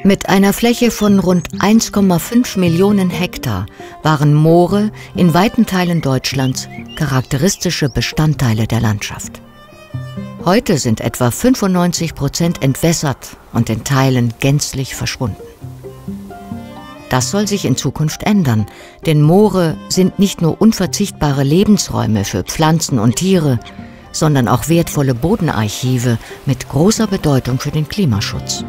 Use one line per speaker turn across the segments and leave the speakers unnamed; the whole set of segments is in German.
Mit einer Fläche von rund 1,5 Millionen Hektar waren Moore in weiten Teilen Deutschlands charakteristische Bestandteile der Landschaft. Heute sind etwa 95% entwässert und in Teilen gänzlich verschwunden. Das soll sich in Zukunft ändern, denn Moore sind nicht nur unverzichtbare Lebensräume für Pflanzen und Tiere, sondern auch wertvolle Bodenarchive mit großer Bedeutung für den Klimaschutz.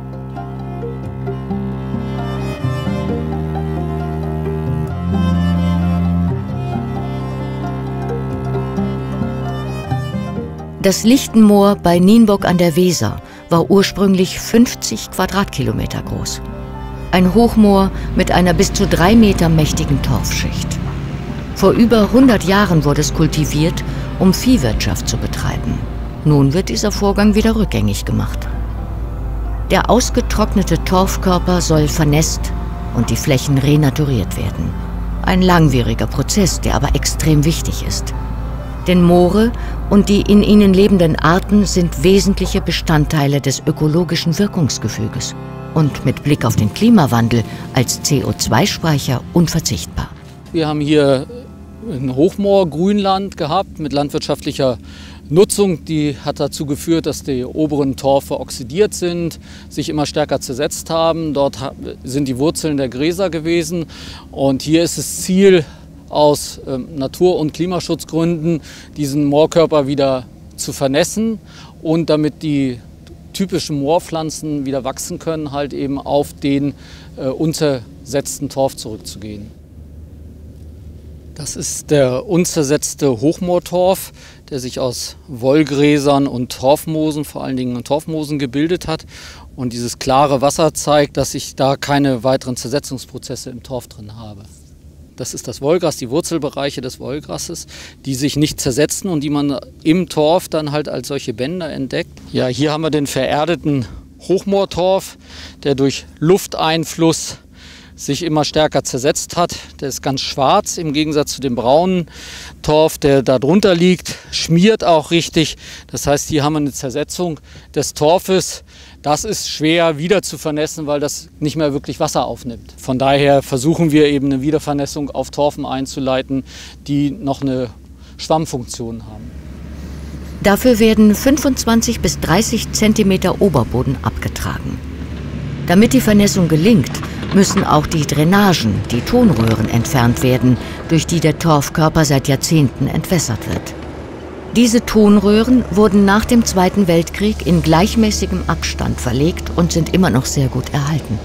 Das Lichtenmoor bei Nienburg an der Weser war ursprünglich 50 Quadratkilometer groß. Ein Hochmoor mit einer bis zu 3 Meter mächtigen Torfschicht. Vor über 100 Jahren wurde es kultiviert, um Viehwirtschaft zu betreiben. Nun wird dieser Vorgang wieder rückgängig gemacht. Der ausgetrocknete Torfkörper soll vernässt und die Flächen renaturiert werden. Ein langwieriger Prozess, der aber extrem wichtig ist. Denn Moore und die in ihnen lebenden Arten sind wesentliche Bestandteile des ökologischen Wirkungsgefüges und mit Blick auf den Klimawandel als CO2-Speicher unverzichtbar.
Wir haben hier ein Hochmoor-Grünland gehabt mit landwirtschaftlicher Nutzung. Die hat dazu geführt, dass die oberen Torfe oxidiert sind, sich immer stärker zersetzt haben. Dort sind die Wurzeln der Gräser gewesen. Und hier ist das Ziel, aus Natur- und Klimaschutzgründen diesen Moorkörper wieder zu vernässen und damit die typischen Moorpflanzen wieder wachsen können, halt eben auf den unzersetzten Torf zurückzugehen. Das ist der unzersetzte Hochmoortorf, der sich aus Wollgräsern und Torfmoosen, vor allen Dingen Torfmoosen, gebildet hat. Und dieses klare Wasser zeigt, dass ich da keine weiteren Zersetzungsprozesse im Torf drin habe. Das ist das Wollgras, die Wurzelbereiche des Wollgrases, die sich nicht zersetzen und die man im Torf dann halt als solche Bänder entdeckt. Ja, hier haben wir den vererdeten Hochmoortorf, der durch Lufteinfluss sich immer stärker zersetzt hat. Der ist ganz schwarz im Gegensatz zu dem braunen Torf, der da drunter liegt, schmiert auch richtig. Das heißt, hier haben wir eine Zersetzung des Torfes. Das ist schwer wieder zu vernässen, weil das nicht mehr wirklich Wasser aufnimmt. Von daher versuchen wir eben eine Wiedervernässung auf Torfen einzuleiten, die noch eine Schwammfunktion haben.
Dafür werden 25 bis 30 Zentimeter Oberboden abgetragen. Damit die Vernässung gelingt, müssen auch die Drainagen, die Tonröhren, entfernt werden, durch die der Torfkörper seit Jahrzehnten entwässert wird. Diese Tonröhren wurden nach dem Zweiten Weltkrieg in gleichmäßigem Abstand verlegt und sind immer noch sehr gut erhalten.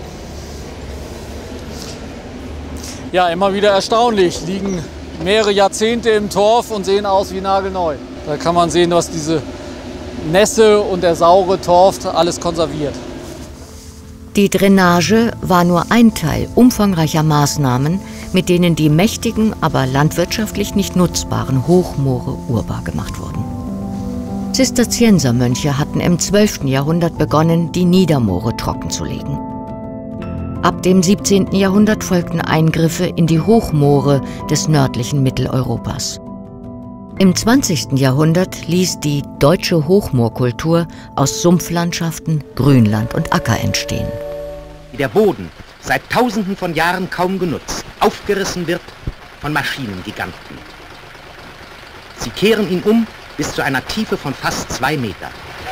Ja, immer wieder erstaunlich. Liegen mehrere Jahrzehnte im Torf und sehen aus wie nagelneu. Da kann man sehen, was diese Nässe und der saure Torf alles konserviert.
Die Drainage war nur ein Teil umfangreicher Maßnahmen, mit denen die mächtigen, aber landwirtschaftlich nicht nutzbaren Hochmoore urbar gemacht wurden. Zisterziensermönche hatten im 12. Jahrhundert begonnen, die Niedermoore trockenzulegen. Ab dem 17. Jahrhundert folgten Eingriffe in die Hochmoore des nördlichen Mitteleuropas. Im 20. Jahrhundert ließ die deutsche Hochmoorkultur aus Sumpflandschaften Grünland und Acker entstehen.
Wie der Boden, seit Tausenden von Jahren kaum genutzt, aufgerissen wird von Maschinengiganten. Sie kehren ihn um bis zu einer Tiefe von fast 2 Meter.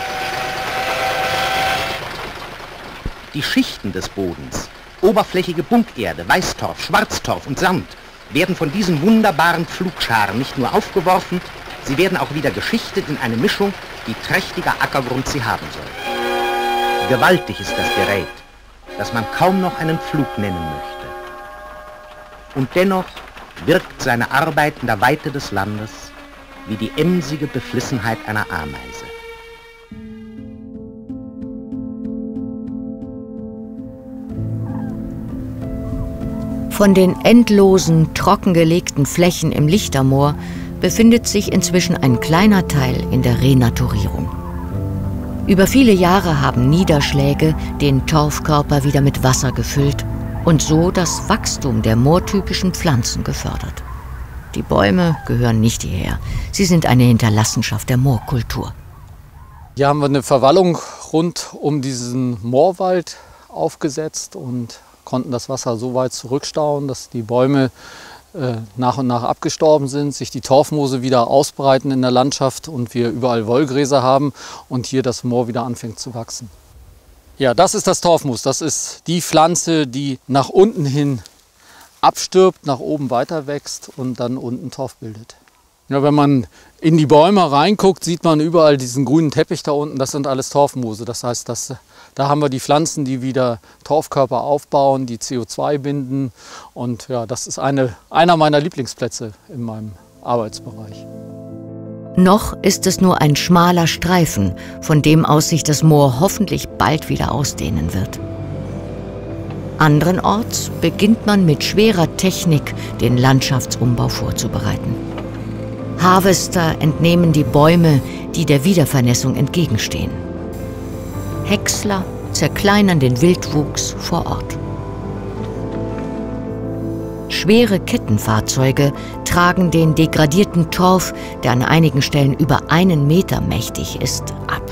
Die Schichten des Bodens, oberflächige Bunkerde, Weißtorf, Schwarztorf und Sand, werden von diesen wunderbaren Pflugscharen nicht nur aufgeworfen, sie werden auch wieder geschichtet in eine Mischung, wie trächtiger Ackergrund sie haben soll. Gewaltig ist das Gerät, dass man kaum noch einen Pflug nennen möchte. Und dennoch wirkt seine Arbeit in der Weite des Landes wie die emsige Beflissenheit einer Ameise.
Von den endlosen, trockengelegten Flächen im Lichtermoor befindet sich inzwischen ein kleiner Teil in der Renaturierung. Über viele Jahre haben Niederschläge den Torfkörper wieder mit Wasser gefüllt und so das Wachstum der moortypischen Pflanzen gefördert. Die Bäume gehören nicht hierher. Sie sind eine Hinterlassenschaft der Moorkultur.
Hier haben wir eine Verwallung rund um diesen Moorwald aufgesetzt und konnten das Wasser so weit zurückstauen, dass die Bäume nach und nach abgestorben sind, sich die Torfmoose wieder ausbreiten in der Landschaft und wir überall Wollgräser haben und hier das Moor wieder anfängt zu wachsen. Ja, das ist das Torfmoos. Das ist die Pflanze, die nach unten hin abstirbt, nach oben weiter wächst und dann unten Torf bildet. Ja, wenn man in die Bäume reinguckt, sieht man überall diesen grünen Teppich da unten. Das sind alles Torfmoose. Das heißt, da haben wir die Pflanzen, die wieder Torfkörper aufbauen, die CO2 binden. Und ja, das ist einer meiner Lieblingsplätze in meinem Arbeitsbereich.
Noch ist es nur ein schmaler Streifen, von dem aus sich das Moor hoffentlich bald wieder ausdehnen wird. Anderenorts beginnt man mit schwerer Technik, den Landschaftsumbau vorzubereiten. Harvester entnehmen die Bäume, die der Wiedervernässung entgegenstehen. Häcksler zerkleinern den Wildwuchs vor Ort. Schwere Kettenfahrzeuge tragen den degradierten Torf, der an einigen Stellen über 1 Meter mächtig ist, ab.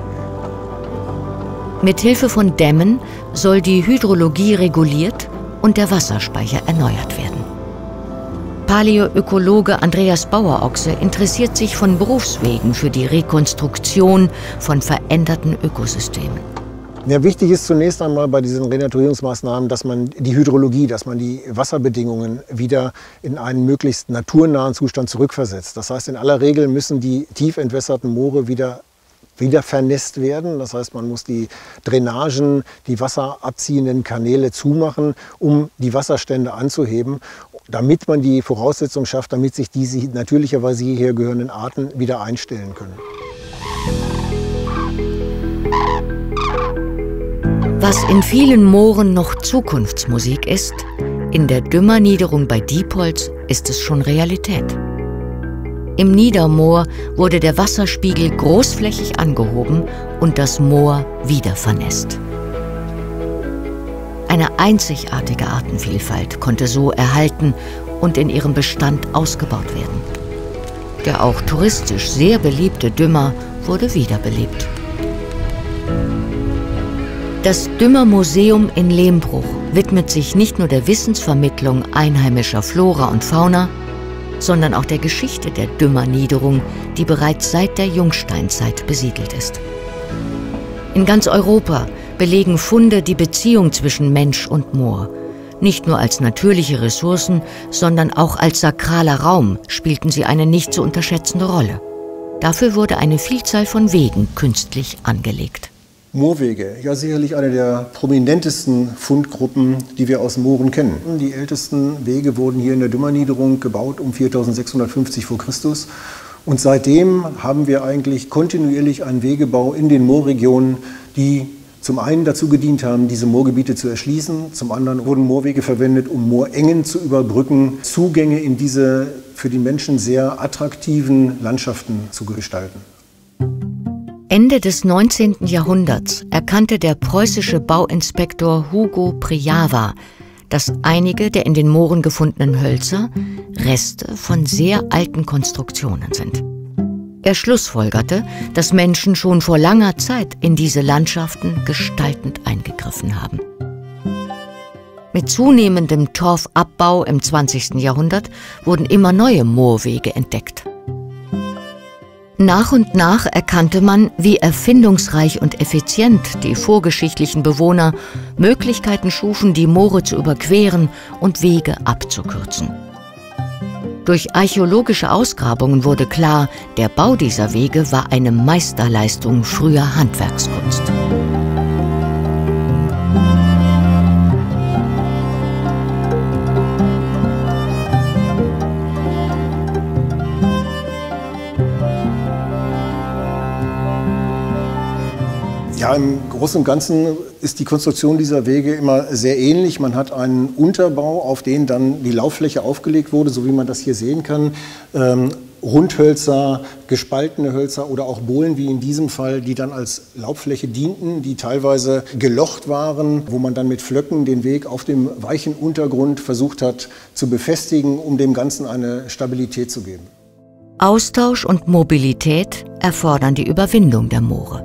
Mit Hilfe von Dämmen soll die Hydrologie reguliert und der Wasserspeicher erneuert werden. Paläoökologe Andreas Bauer-Ochse interessiert sich von Berufswegen für die Rekonstruktion von veränderten Ökosystemen.
Ja, wichtig ist zunächst einmal bei diesen Renaturierungsmaßnahmen, dass man die Hydrologie, dass man die Wasserbedingungen wieder in einen möglichst naturnahen Zustand zurückversetzt. Das heißt, in aller Regel müssen die tief entwässerten Moore wieder vernässt werden. Das heißt, man muss die Drainagen, die wasserabziehenden Kanäle zumachen, um die Wasserstände anzuheben, damit man die Voraussetzung schafft, damit sich diese natürlicherweise hierher gehörenden Arten wieder einstellen können.
Was in vielen Mooren noch Zukunftsmusik ist, in der Dümmerniederung bei Diepholz ist es schon Realität. Im Niedermoor wurde der Wasserspiegel großflächig angehoben und das Moor wieder vernässt. Eine einzigartige Artenvielfalt konnte so erhalten und in ihrem Bestand ausgebaut werden. Der auch touristisch sehr beliebte Dümmer wurde wiederbelebt. Das Dümmermuseum in Lehmbruch widmet sich nicht nur der Wissensvermittlung einheimischer Flora und Fauna, sondern auch der Geschichte der Dümmerniederung, die bereits seit der Jungsteinzeit besiedelt ist. In ganz Europa belegen Funde die Beziehung zwischen Mensch und Moor. Nicht nur als natürliche Ressourcen, sondern auch als sakraler Raum spielten sie eine nicht zu unterschätzende Rolle. Dafür wurde eine Vielzahl von Wegen künstlich angelegt.
Moorwege, ja sicherlich eine der prominentesten Fundgruppen, die wir aus Mooren kennen. Die ältesten Wege wurden hier in der Dümmerniederung gebaut um 4650 vor Christus. Und seitdem haben wir eigentlich kontinuierlich einen Wegebau in den Moorregionen, die zum einen dazu gedient haben, diese Moorgebiete zu erschließen. Zum anderen wurden Moorwege verwendet, um Moorengen zu überbrücken, Zugänge in diese für die Menschen sehr attraktiven Landschaften zu gestalten.
Ende des 19. Jahrhunderts erkannte der preußische Bauinspektor Hugo Prijawa, dass einige der in den Mooren gefundenen Hölzer Reste von sehr alten Konstruktionen sind. Er schlussfolgerte, dass Menschen schon vor langer Zeit in diese Landschaften gestaltend eingegriffen haben. Mit zunehmendem Torfabbau im 20. Jahrhundert wurden immer neue Moorwege entdeckt. Nach und nach erkannte man, wie erfindungsreich und effizient die vorgeschichtlichen Bewohner Möglichkeiten schufen, die Moore zu überqueren und Wege abzukürzen. Durch archäologische Ausgrabungen wurde klar, der Bau dieser Wege war eine Meisterleistung früher Handwerkskunst.
Ja, im Großen und Ganzen ist die Konstruktion dieser Wege immer sehr ähnlich. Man hat einen Unterbau, auf den dann die Lauffläche aufgelegt wurde, so wie man das hier sehen kann. Rundhölzer, gespaltene Hölzer oder auch Bohlen, wie in diesem Fall, die dann als Laubfläche dienten, die teilweise gelocht waren, wo man dann mit Flöcken den Weg auf dem weichen Untergrund versucht hat zu befestigen, um dem Ganzen eine Stabilität zu geben.
Austausch und Mobilität erfordern die Überwindung der Moore.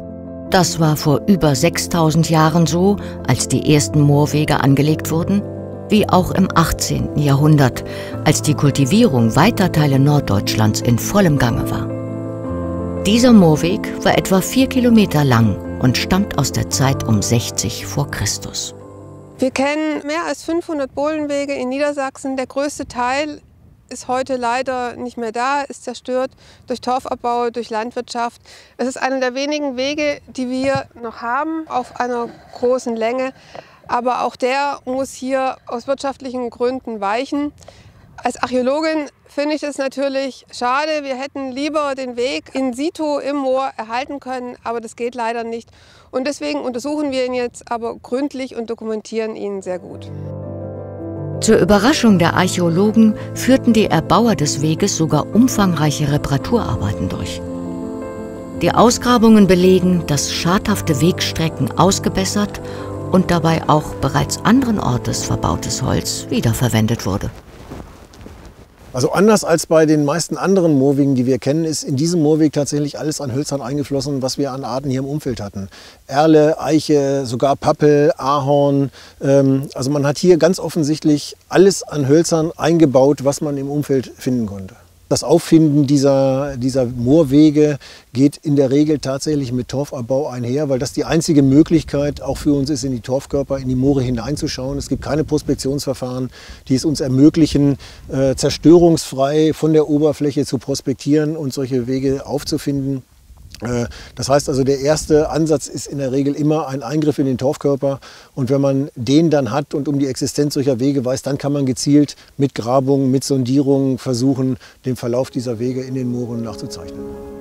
Das war vor über 6000 Jahren so, als die ersten Moorwege angelegt wurden, wie auch im 18. Jahrhundert, als die Kultivierung weiter Teile Norddeutschlands in vollem Gange war. Dieser Moorweg war etwa 4 Kilometer lang und stammt aus der Zeit um 60 vor Christus.
Wir kennen mehr als 500 Bohlenwege in Niedersachsen. Der größte Teil ist heute leider nicht mehr da, ist zerstört durch Torfabbau, durch Landwirtschaft. Es ist einer der wenigen Wege, die wir noch haben, auf einer großen Länge. Aber auch der muss hier aus wirtschaftlichen Gründen weichen. Als Archäologin finde ich es natürlich schade. Wir hätten lieber den Weg in situ im Moor erhalten können, aber das geht leider nicht. Und deswegen untersuchen wir ihn jetzt aber gründlich und dokumentieren ihn sehr gut.
Zur Überraschung der Archäologen führten die Erbauer des Weges sogar umfangreiche Reparaturarbeiten durch. Die Ausgrabungen belegen, dass schadhafte Wegstrecken ausgebessert und dabei auch bereits anderen Ortes verbautes Holz wiederverwendet wurde.
Also anders als bei den meisten anderen Moorwegen, die wir kennen, ist in diesem Moorweg tatsächlich alles an Hölzern eingeflossen, was wir an Arten hier im Umfeld hatten. Erle, Eiche, sogar Pappel, Ahorn. Also man hat hier ganz offensichtlich alles an Hölzern eingebaut, was man im Umfeld finden konnte. Das Auffinden dieser Moorwege geht in der Regel tatsächlich mit Torfabbau einher, weil das die einzige Möglichkeit auch für uns ist, in die Torfkörper, in die Moore hineinzuschauen. Es gibt keine Prospektionsverfahren, die es uns ermöglichen, zerstörungsfrei von der Oberfläche zu prospektieren und solche Wege aufzufinden. Das heißt also, der erste Ansatz ist in der Regel immer ein Eingriff in den Torfkörper. Und wenn man den dann hat und um die Existenz solcher Wege weiß, dann kann man gezielt mit Grabungen, mit Sondierungen versuchen, den Verlauf dieser Wege in den Mooren nachzuzeichnen.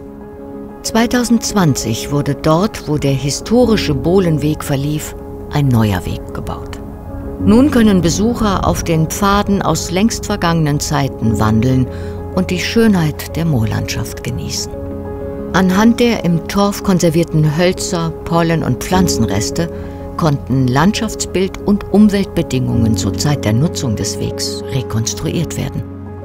2020 wurde dort, wo der historische Bohlenweg verlief, ein neuer Weg gebaut. Nun können Besucher auf den Pfaden aus längst vergangenen Zeiten wandeln und die Schönheit der Moorlandschaft genießen. Anhand der im Torf konservierten Hölzer, Pollen- und Pflanzenreste konnten Landschaftsbild und Umweltbedingungen zur Zeit der Nutzung des Wegs rekonstruiert werden.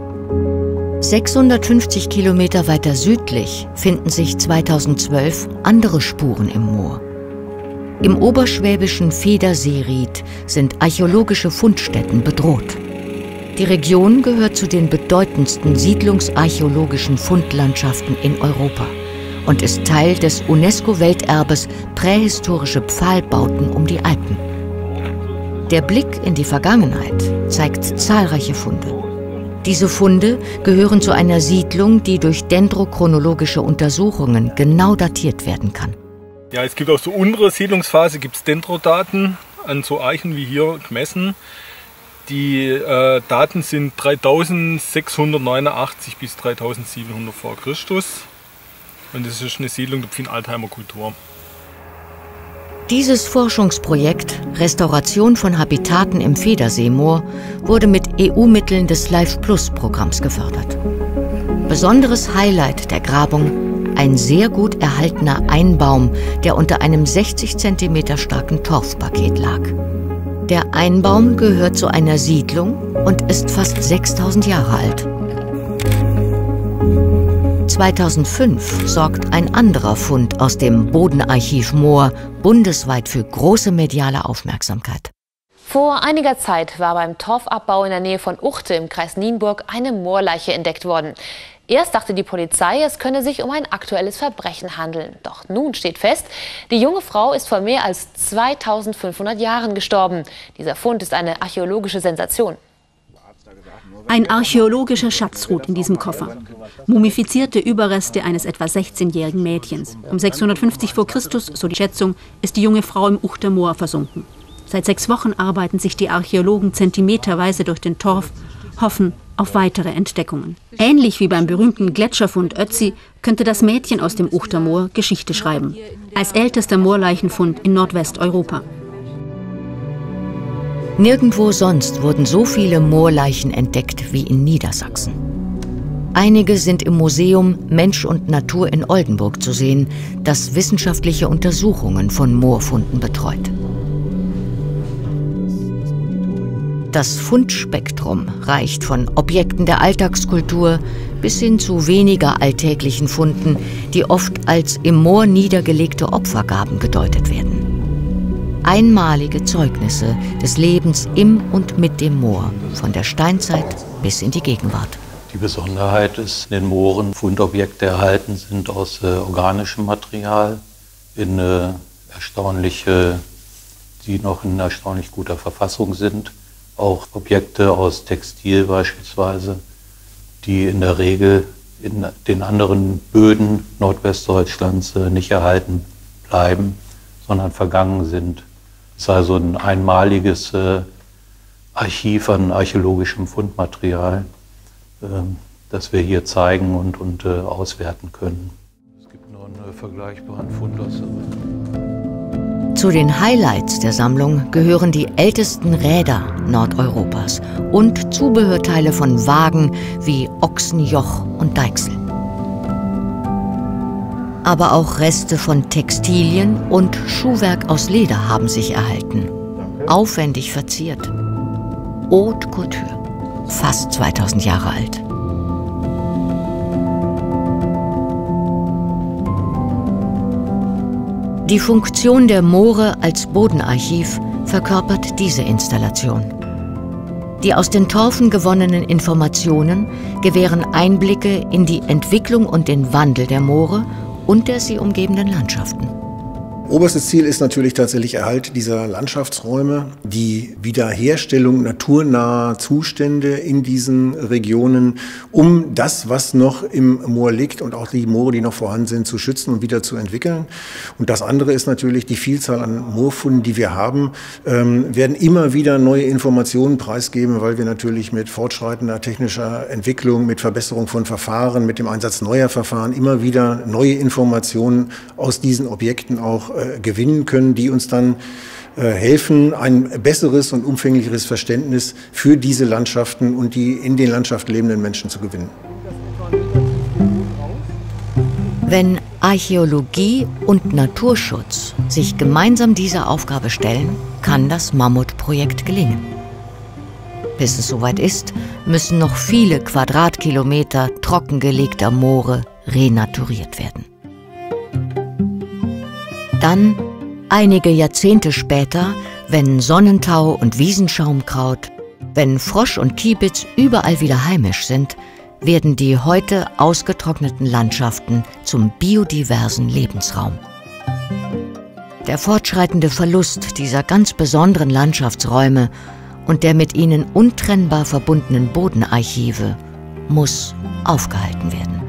650 Kilometer weiter südlich finden sich 2012 andere Spuren im Moor. Im oberschwäbischen Federseeried sind archäologische Fundstätten bedroht. Die Region gehört zu den bedeutendsten siedlungsarchäologischen Fundlandschaften in Europa und ist Teil des UNESCO-Welterbes Prähistorische Pfahlbauten um die Alpen. Der Blick in die Vergangenheit zeigt zahlreiche Funde. Diese Funde gehören zu einer Siedlung, die durch dendrochronologische Untersuchungen genau datiert werden kann.
Ja, es gibt auch so untere Siedlungsphase, gibt es Dendrodaten an so Eichen wie hier gemessen. Die Daten sind 3689 bis 3700 vor Christus. Und das ist eine Siedlung der Pfinn-Altheimer Kultur.
Dieses Forschungsprojekt Restauration von Habitaten im Federseemoor wurde mit EU-Mitteln des LIFE-Plus-Programms gefördert. Besonderes Highlight der Grabung: ein sehr gut erhaltener Einbaum, der unter einem 60 cm starken Torfpaket lag. Der Einbaum gehört zu einer Siedlung und ist fast 6000 Jahre alt. 2005 sorgt ein anderer Fund aus dem Bodenarchiv Moor bundesweit für große mediale Aufmerksamkeit.
Vor einiger Zeit war beim Torfabbau in der Nähe von Uchte im Kreis Nienburg eine Moorleiche entdeckt worden. Erst dachte die Polizei, es könne sich um ein aktuelles Verbrechen handeln. Doch nun steht fest, die junge Frau ist vor mehr als 2500 Jahren gestorben. Dieser Fund ist eine archäologische Sensation.
Ein archäologischer Schatz ruht in diesem Koffer. Mumifizierte Überreste eines etwa 16-jährigen Mädchens. Um 650 vor Christus, so die Schätzung, ist die junge Frau im Uchter Moor versunken. Seit 6 Wochen arbeiten sich die Archäologen zentimeterweise durch den Torf, hoffen auf weitere Entdeckungen. Ähnlich wie beim berühmten Gletscherfund Ötzi könnte das Mädchen aus dem Uchter Moor Geschichte schreiben. Als ältester Moorleichenfund in Nordwesteuropa.
Nirgendwo sonst wurden so viele Moorleichen entdeckt wie in Niedersachsen. Einige sind im Museum Mensch und Natur in Oldenburg zu sehen, das wissenschaftliche Untersuchungen von Moorfunden betreut. Das Fundspektrum reicht von Objekten der Alltagskultur bis hin zu weniger alltäglichen Funden, die oft als im Moor niedergelegte Opfergaben gedeutet werden. Einmalige Zeugnisse des Lebens im und mit dem Moor, von der Steinzeit bis in die Gegenwart.
Die Besonderheit ist, in den Mooren Fundobjekte erhalten sind aus organischem Material, die noch in erstaunlich guter Verfassung sind. Auch Objekte aus Textil beispielsweise, die in der Regel in den anderen Böden Nordwestdeutschlands nicht erhalten bleiben, sondern vergangen sind. Es ist also ein einmaliges Archiv an archäologischem Fundmaterial, das wir hier zeigen und auswerten können. Es gibt noch einen vergleichbaren Fund aus.
Zu den Highlights der Sammlung gehören die ältesten Räder Nordeuropas und Zubehörteile von Wagen wie Ochsen, Joch und Deichsel. Aber auch Reste von Textilien und Schuhwerk aus Leder haben sich erhalten. Aufwendig verziert. Haute Couture, fast 2000 Jahre alt. Die Funktion der Moore als Bodenarchiv verkörpert diese Installation. Die aus den Torfen gewonnenen Informationen gewähren Einblicke in die Entwicklung und den Wandel der Moore und der sie umgebenden Landschaften.
Oberstes Ziel ist natürlich tatsächlich Erhalt dieser Landschaftsräume, die Wiederherstellung naturnaher Zustände in diesen Regionen, um das, was noch im Moor liegt und auch die Moore, die noch vorhanden sind, zu schützen und wieder zu entwickeln. Und das andere ist natürlich die Vielzahl an Moorfunden, die wir haben, werden immer wieder neue Informationen preisgeben, weil wir natürlich mit fortschreitender technischer Entwicklung, mit Verbesserung von Verfahren, mit dem Einsatz neuer Verfahren immer wieder neue Informationen aus diesen Objekten auch gewinnen können, die uns dann helfen, ein besseres und umfänglicheres Verständnis für diese Landschaften und die in den Landschaften lebenden Menschen zu gewinnen.
Wenn Archäologie und Naturschutz sich gemeinsam dieser Aufgabe stellen, kann das Mammutprojekt gelingen. Bis es soweit ist, müssen noch viele Quadratkilometer trockengelegter Moore renaturiert werden. Dann, einige Jahrzehnte später, wenn Sonnentau und Wiesenschaumkraut, wenn Frosch und Kiebitz überall wieder heimisch sind, werden die heute ausgetrockneten Landschaften zum biodiversen Lebensraum. Der fortschreitende Verlust dieser ganz besonderen Landschaftsräume und der mit ihnen untrennbar verbundenen Bodenarchive muss aufgehalten werden.